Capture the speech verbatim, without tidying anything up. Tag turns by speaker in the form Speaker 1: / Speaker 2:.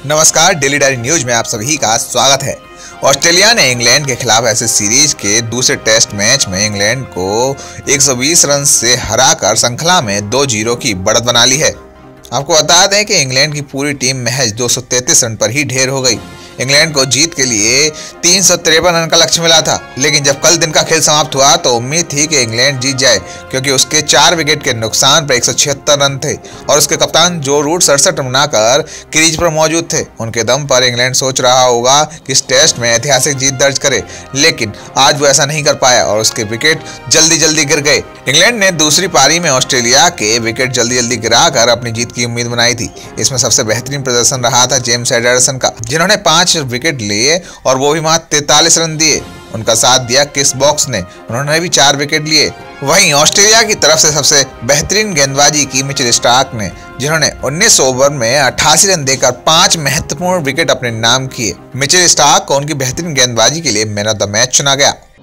Speaker 1: नमस्कार, daily diary news में आप सभी का स्वागत है। ऑस्ट्रेलिया ने इंग्लैंड के खिलाफ ऐसे सीरीज के दूसरे टेस्ट मैच में इंग्लैंड को एक सौ बीस रन से हराकर श्रृंखला में दो जीरो की बढ़त बना ली है। आपको बता दें कि इंग्लैंड की पूरी टीम महज दो सौ तैंतीस रन पर ही ढेर हो गई। इंग्लैंड को जीत के लिए तीन सौ तिरपन रन का लक्ष्य मिला था, लेकिन जब कल दिन का खेल समाप्त हुआ तो उम्मीद थी कि इंग्लैंड जीत जाए, क्योंकि उसके चार विकेट के नुकसान पर एक सौ छिहत्तर रन थे और उसके कप्तान जो रूट सड़सठ रन बनाकर क्रीज पर मौजूद थे। उनके दम पर इंग्लैंड सोच रहा होगा कि इस टेस्ट में ऐतिहासिक जीत दर्ज करे, लेकिन आज वो ऐसा नहीं कर पाया और उसके विकेट जल्दी जल्दी गिर गए। इंग्लैंड ने दूसरी पारी में ऑस्ट्रेलिया के विकेट जल्दी जल्दी गिराकर अपनी जीत की उम्मीद बनाई थी। इसमें सबसे बेहतरीन प्रदर्शन रहा था जेम्स एंडरसन का, जिन्होंने पांच विकेट लिए और वो भी मात्र तैंतालीस रन दिए। उनका साथ दिया किस बॉक्स ने, उन्होंने भी चार विकेट लिए। वहीं ऑस्ट्रेलिया की तरफ से सबसे बेहतरीन गेंदबाजी की मिचेल स्टार्क ने, जिन्होंने उन्नीस ओवर में अट्ठासी रन देकर पांच महत्वपूर्ण विकेट अपने नाम किए। मिचेल स्टार्क को उनकी बेहतरीन गेंदबाजी के लिए मैन ऑफ द मैच चुना गया।